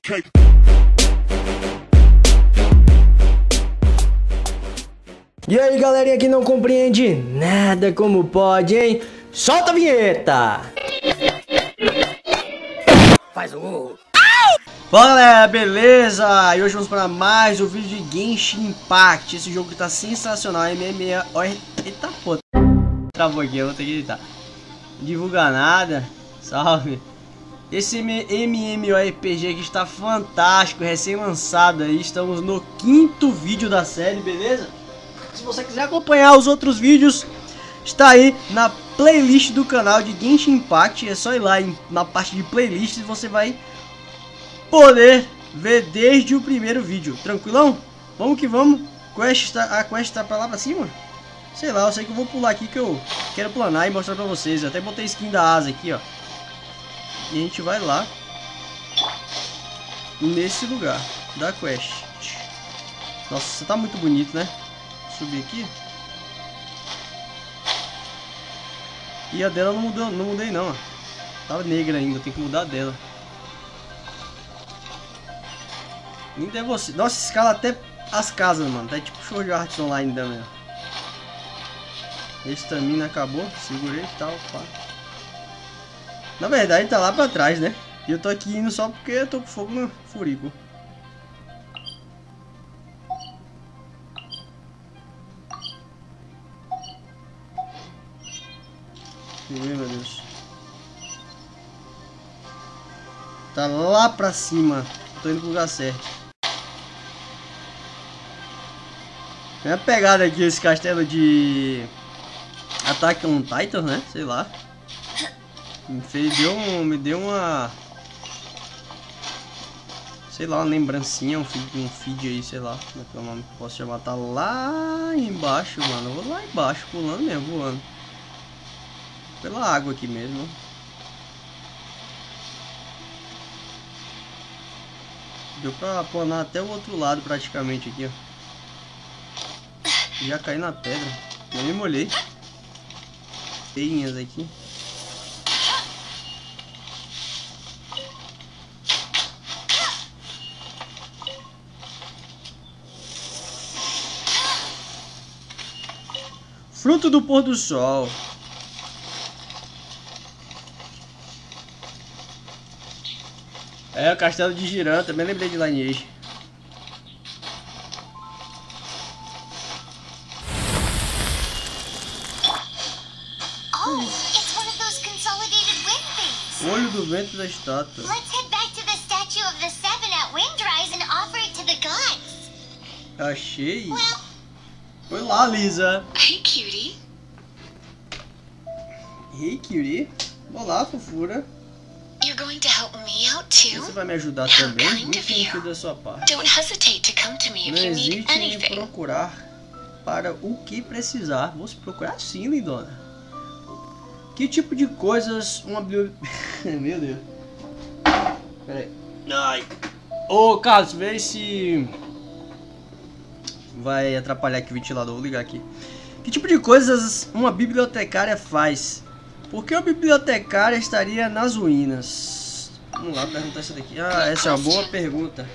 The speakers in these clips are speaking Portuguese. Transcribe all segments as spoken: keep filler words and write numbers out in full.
Ok. E aí, galerinha que não compreende nada, como pode, hein? Solta a vinheta! Faz o gol! Fala, galera, beleza? E hoje vamos para mais um vídeo de Genshin Impact. Esse jogo que tá sensacional, M M O... Eita, pô. Travou aqui, eu vou ter que editar. Divulgar nada. Salve. Esse MMORPG aqui está fantástico, recém-lançado aí. Estamos no quinto vídeo da série, beleza? Se você quiser acompanhar os outros vídeos, está aí na playlist do canal de Genshin Impact. É só ir lá em, na parte de playlists e você vai poder ver desde o primeiro vídeo. Tranquilão? Vamos que vamos. Quest tá, a quest tá pra lá pra cima? Sei lá, eu sei que eu vou pular aqui que eu quero planar e mostrar pra vocês. Eu até botei skin da asa aqui, ó. E a gente vai lá nesse lugar da quest. Nossa, tá muito bonito, né? Subir aqui. E a dela não mudou, não mudei não, ó. Tava negra ainda, tem que mudar a dela. Linda é você. Nossa, escala até as casas, mano. Tá tipo show de artes online da mesmo. Esse também acabou, segurei e tal, pá. Na verdade tá lá pra trás, né? E eu tô aqui indo só porque eu tô com fogo no furico. Meu Deus. Tá lá pra cima. Tô indo pro lugar certo. Tem uma pegada aqui esse castelo de Attack on Titan, né? Sei lá. Me fez, deu um, me deu uma, sei lá, uma lembrancinha, um feed, um feed aí, sei lá, como é que é o nome que eu posso chamar. Tá lá embaixo, mano. Eu vou lá embaixo, pulando mesmo, voando. Pela água aqui mesmo. Deu pra planar até o outro lado praticamente aqui, ó. Já caí na pedra. Eu me molhei. Peinhas aqui. Fruto do pôr do sol. É, o castelo de Jiran, também lembrei de Lineage. Oh, it's one of those consolidated wind things. Olho do vento da estátua. Let's head back to the statue of the seven at Windrise and offer it to the gods. Achei. Well, Foi lá, Lisa. Hey, cutie. Hey, cutie. Olá, fofura. You're going to help me out too? Você vai me ajudar também? Muito gentil da sua parte. Don't hesitate to come to me Não if you need hesite em me anything. procurar para o que precisar. Vou se procurar sim, lindona. Que tipo de coisas uma biblioteca... Meu Deus. Pera aí. Ai. Ô, Carlos, vê se... vai atrapalhar aqui o ventilador. Vou ligar aqui. Que tipo de coisas uma bibliotecária faz? Por que a bibliotecária estaria nas ruínas? Vamos lá perguntar isso daqui. Ah, essa é uma boa pergunta.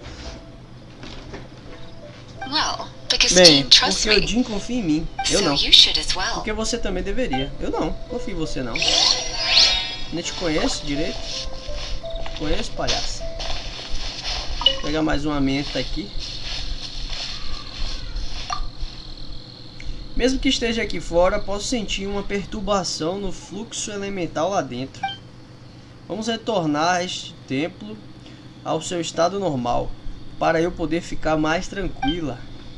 Well, because Bem, Dean trusts porque o me. Jim confia em mim. Eu So não. you should as well. Porque você também deveria. Eu não. Confio em você não. Nem te conheço direito. Conheço, palhaço. Vou pegar mais uma menta aqui. Mesmo que esteja aqui fora, posso sentir uma perturbação no fluxo elemental lá dentro. Vamos retornar este templo ao seu estado normal, para eu poder ficar mais tranquila.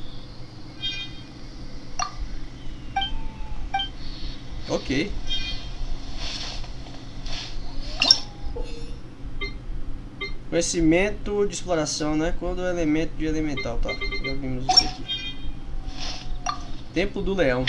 Ok. Conhecimento de exploração, né? Quando o elemento de elemental, tá? Já vimos isso aqui. Templo do Leão.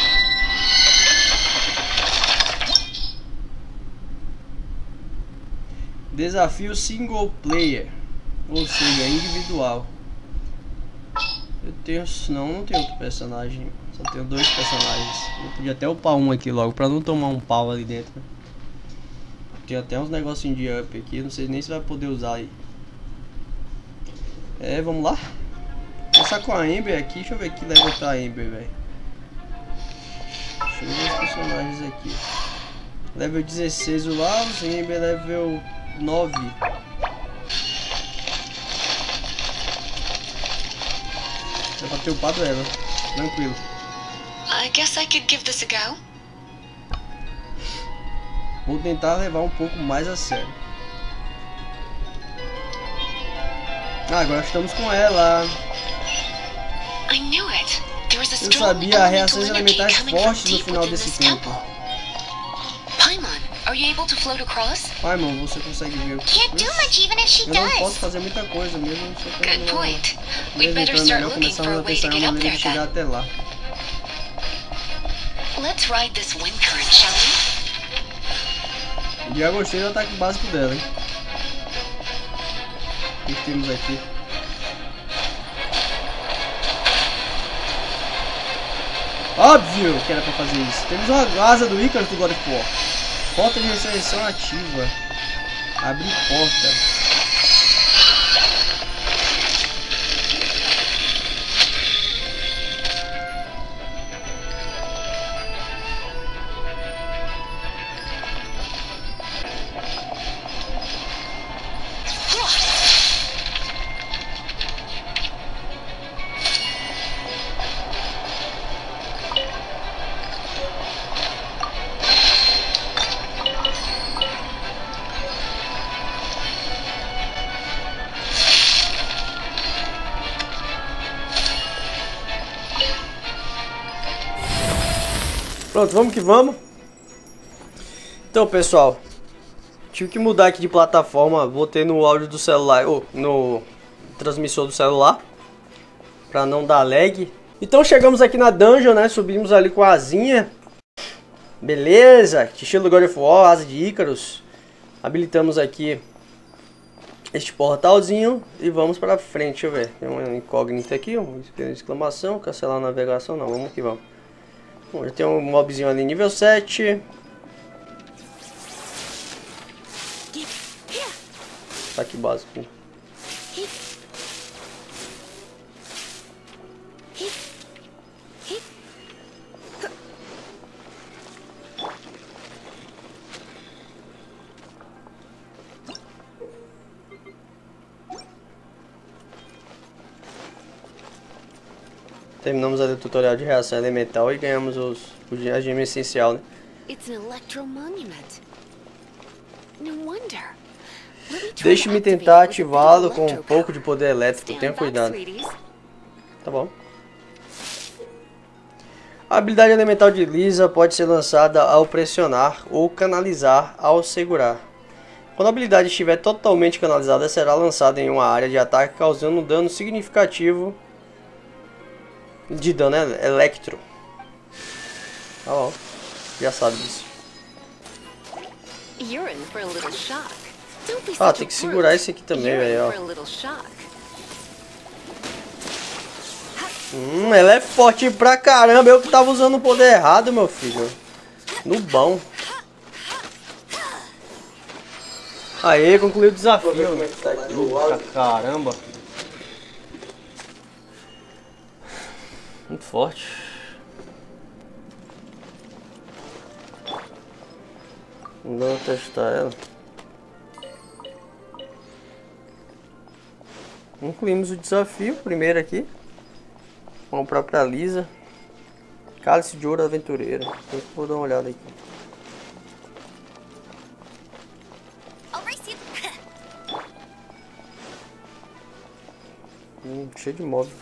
Desafio single player, ou seja, individual. Eu tenho, não, não tenho outro personagem, só tenho dois personagens. Eu podia até upar um aqui logo pra não tomar um pau ali dentro. Tem até uns negocinhos de up aqui, não sei nem se vai poder usar aí. É, vamos lá. Começar com a Amber aqui. Deixa eu ver que level tá a Amber, velho. Deixa eu ver os personagens aqui. Level dezesseis o Laos, Amber level nove. Dá pra ter upado ela. Tranquilo. I guess I could give this a go. Vou tentar levar um pouco mais a sério. Ah, agora estamos com ela. I knew it. There was a Eu strong sabia, elemental reações energy elementais coming from fortes no deep final within desse this tempo. temple. Paimon, are you able to float across? Ai, mano, você consegue ver o que Can't do much even if she eu não posso does. fazer muita coisa mesmo. Só que Good eu point. não... We'd better Então, é start melhor looking começar for a a way to pensar get uma up maneira there de chegar then. até lá. Let's ride this wind current, shall we? Já gostei do ataque básico dela, hein? O que temos aqui? Óbvio que era pra fazer isso. Temos uma asa do Icarus do God of War. Porta de ressurreição ativa. Abrir porta. Pronto, vamos que vamos. Então, pessoal, tive que mudar aqui de plataforma. Botei no áudio do celular, ou no transmissor do celular, pra não dar lag. Então chegamos aqui na dungeon, né? Subimos ali com a asinha. Beleza, estilo God of War, asa de Icarus. Habilitamos aqui este portalzinho e vamos pra frente. Deixa eu ver, tem uma incógnita aqui, uma exclamação, cancelar a navegação. Não, vamos que vamos. Bom, já tem um mobzinho ali nível sete. Ataque básico. Terminamos ali o tutorial de reação elemental e ganhamos os, os a gema essencial, né? Deixe-me tentar ativá-lo com um pouco de poder elétrico. Tenha cuidado. Tá bom. A habilidade elemental de Lisa pode ser lançada ao pressionar ou canalizar ao segurar. Quando a habilidade estiver totalmente canalizada, será lançada em uma área de ataque, causando um dano significativo de dano electro. Tá bom, já sabe disso. Ah, tem que segurar esse aqui também, velho. Hum, ela é forte pra caramba. Eu que tava usando o poder errado, meu filho. No bom. Aê, concluiu o desafio. Caramba. Muito forte. Vamos testar ela. Concluímos o desafio. Primeiro aqui. Vamos pra própria Lisa. Cálice de Ouro Aventureira. Vou dar uma olhada aqui. Hum, cheio de móvel.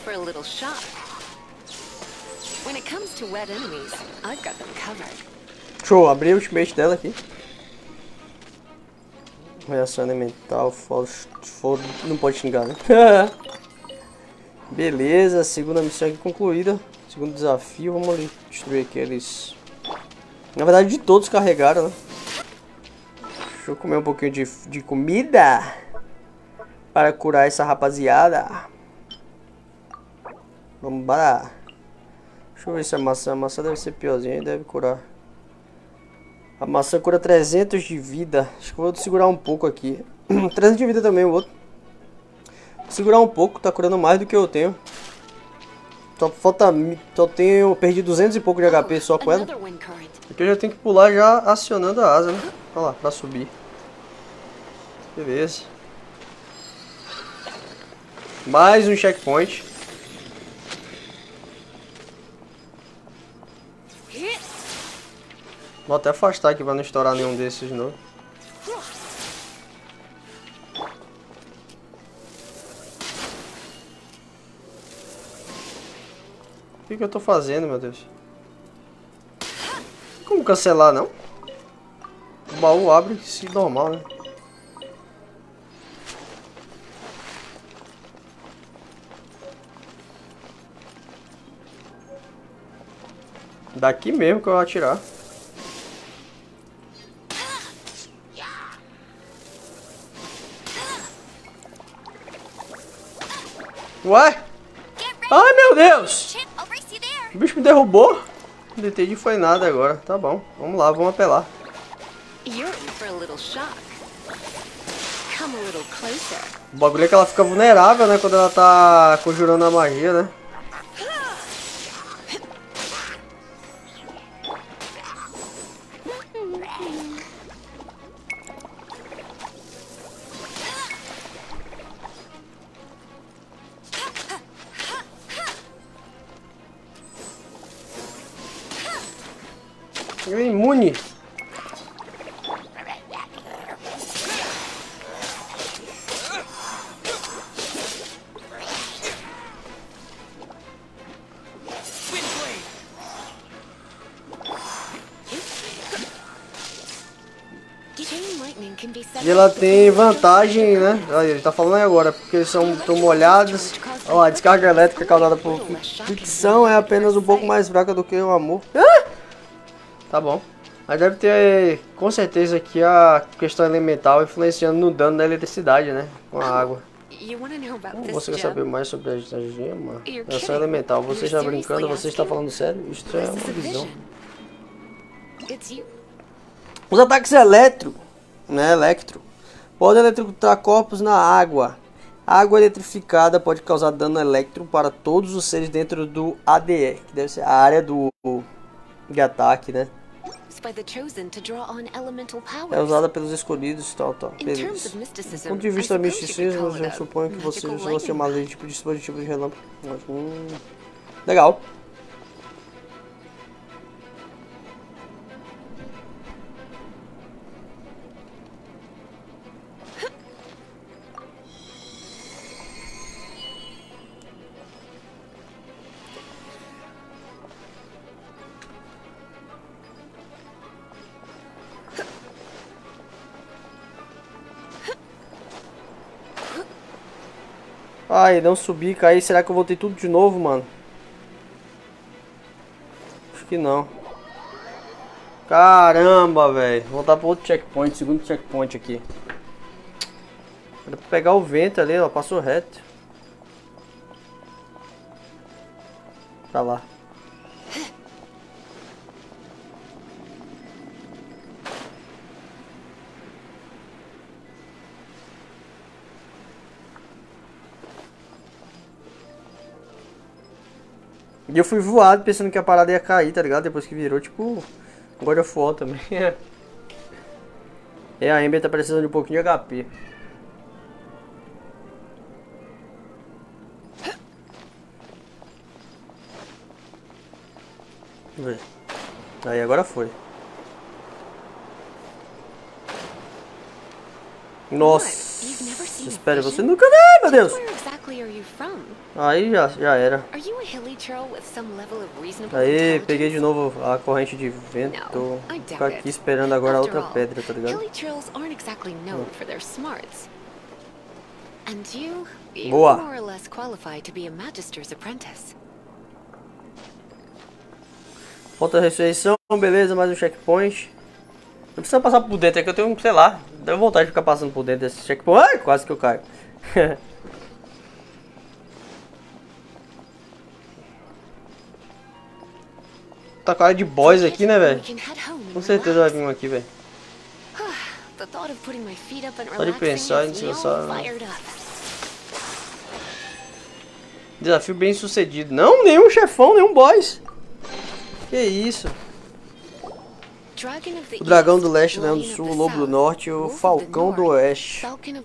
for a little shock. When it comes to wet enemies, I've got them covered. Show, abri o ultimate dela aqui. Reação elemental, for, for, não pode xingar, né? Beleza, segunda missão aqui concluída. Segundo desafio, vamos ali destruir aqueles. Na verdade, de todos carregaram, né? Deixa eu comer um pouquinho de, de comida para curar essa rapaziada. Vamos lá. Deixa eu ver se a maçã, a maçã deve ser piorzinha e deve curar. A maçã cura trezentos de vida. Acho que eu vou segurar um pouco aqui. trezentos de vida também o outro. Vou segurar um pouco, tá curando mais do que eu tenho. Só falta, só tenho, perdi duzentos e pouco de H P só com ela. Aqui eu já tenho que pular já acionando a asa, né? Olha lá, pra subir. Beleza. Mais um checkpoint. Vou até afastar aqui pra não estourar nenhum desses de novo. O que que eu tô fazendo, meu Deus? Como cancelar, não? O baú abre-se normal, né? Daqui mesmo que eu vou atirar. Ué? Ai, meu Deus! O bicho me derrubou. Não entendi foi nada agora. Tá bom, vamos lá, vamos apelar. O bagulho é que ela fica vulnerável, né? Quando ela tá conjurando a magia, né? Ele é imune. E ela tem vantagem, né? Olha, ele tá falando aí agora, porque eles são tão molhados. Ó, a descarga elétrica causada por fricção é apenas um pouco mais fraca do que o amor. Ah! Tá bom. Mas deve ter, com certeza, aqui a questão elemental influenciando no dano da eletricidade, né? Com a água. Como você quer saber mais sobre a gema? Reação elemental. Você está brincando? Você está falando sério? Isso é uma visão. Os ataques eletro, né? Electro. Podem eletrocutar corpos na água. A água eletrificada pode causar dano elétrico para todos os seres dentro do A D E, que deve ser a área do de ataque, né? É usada pelos escolhidos, tal, tal. Beleza. Do ponto de vista do misticismo, eu suponho que vocês vão chamar de tipo de dispositivo de relâmpago. Hum, legal. Ai, não subi, caí. Será que eu voltei tudo de novo, mano? Acho que não. Caramba, velho. Vou voltar para outro checkpoint, segundo checkpoint aqui. Era pra pegar o vento ali, ó. Passou reto. Tá lá. E eu fui voado pensando que a parada ia cair, tá ligado? Depois que virou, tipo, God of War também. É, a Amber tá precisando de um pouquinho de H P. Vamos ver. Aí, agora foi. Nossa, espere, você nunca viu, meu Deus. Aí já, já era. Aí, peguei de novo a corrente de vento. Tô ficar aqui esperando agora a outra pedra, tá ligado? Boa. Falta a ressurreição, beleza, mais um checkpoint. Não precisa passar por dentro, é que eu tenho, sei lá, deu vontade de ficar passando por dentro desse checkpoint. Ai, quase que eu caio. Tá cara de boss aqui, né, velho? Com certeza vai vir um aqui, velho. Só de pensar em descansar. Desafio bem sucedido. Não, nenhum chefão, nenhum boss. Que isso? O dragão do leste, o leão do sul, o lobo do norte e o falcão do oeste.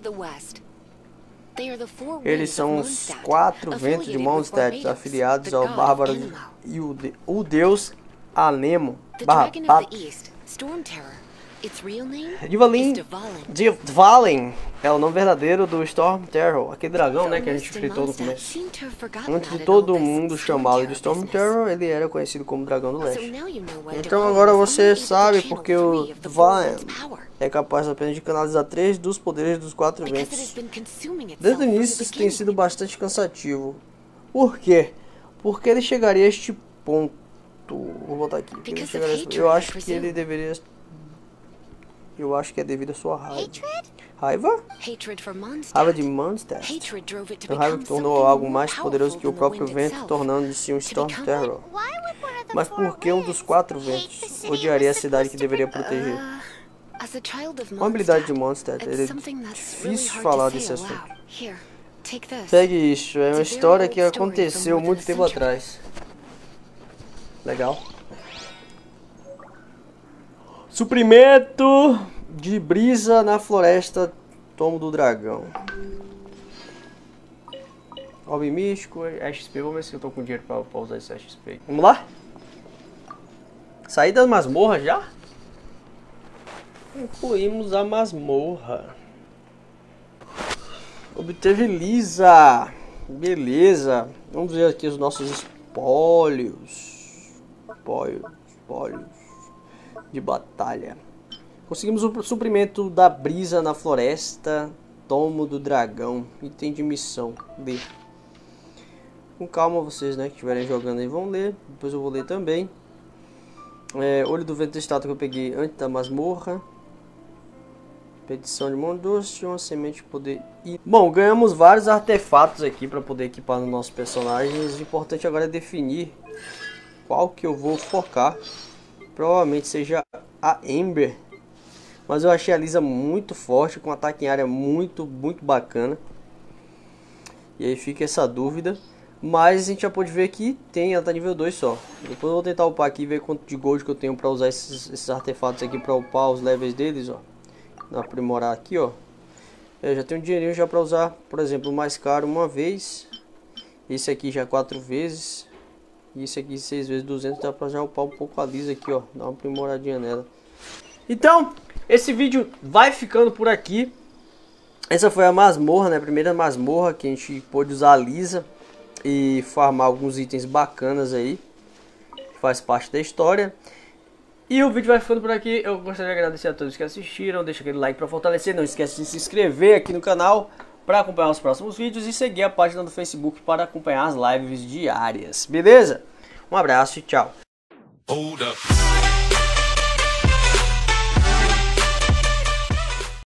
Eles são os quatro ventos de Mondstadt, afiliados ao bárbaro e o, de, o deus Anemo. Dvalin, Dvalin é o nome verdadeiro do Storm Terror, aquele dragão, né, que a gente enfrentou no começo. Antes de todo mundo chamá-lo de Storm Terror, ele era conhecido como Dragão do Leste. Então agora você sabe porque o Dvalin é capaz apenas de canalizar três dos poderes dos quatro ventos. Desde o início isso tem sido bastante cansativo. Por quê? Porque ele chegaria a este ponto. Vou botar aqui. Ele chegaria a este... Eu acho que ele deveria... Eu acho que é devido à sua raiva. Raiva? Raiva de Mondstadt. A raiva que tornou algo mais poderoso que o próprio vento, tornando-se um Storm Terror. Mas por que um dos quatro ventos odiaria a cidade que deveria proteger? Com a habilidade de Mondstadt, é difícil falar desse assunto. Pegue isso, é uma história que aconteceu muito tempo atrás. Legal. Suprimento de brisa na floresta Tomo do Dragão. Orbe místico, X P. Vamos ver se eu tô com dinheiro pra, pra usar esse X P. Vamos lá? Sair das masmorras já? Concluímos a masmorra. Obteve Lisa. Beleza. Vamos ver aqui os nossos espólios. Espólios. Espólios. De batalha. Conseguimos o suprimento da brisa na floresta Tomo do Dragão. Item de missão. B. Com calma vocês, né, que estiverem jogando aí vão ler. Depois eu vou ler também. É, olho do vento da estátua que eu peguei antes da masmorra. Petição de Mondstadt, uma semente de poder. Bom, ganhamos vários artefatos aqui para poder equipar nos nossos personagens. O importante agora é definir qual que eu vou focar. Provavelmente seja a Ember. Mas eu achei a Lisa muito forte, com um ataque em área muito, muito bacana. E aí fica essa dúvida. Mas a gente já pode ver que tem, ela tá nível dois só. Depois eu vou tentar upar aqui e ver quanto de gold que eu tenho para usar esses, esses artefatos aqui para upar os levels deles, ó. Aprimorar aqui, ó. Eu já tenho um dinheirinho já para usar, por exemplo, o mais caro uma vez. Esse aqui já quatro vezes. E esse aqui seis vezes duzentos, dá pra já upar um pouco a Lisa aqui, ó. Dar uma aprimoradinha nela. Então, esse vídeo vai ficando por aqui. Essa foi a masmorra, né? A primeira masmorra que a gente pôde usar a Lisa. E farmar alguns itens bacanas aí. Que faz parte da história. E o vídeo vai ficando por aqui. Eu gostaria de agradecer a todos que assistiram. Deixa aquele like pra fortalecer. Não esquece de se inscrever aqui no canal para acompanhar os próximos vídeos e seguir a página do Facebook para acompanhar as lives diárias, beleza? Um abraço e tchau! Hold up.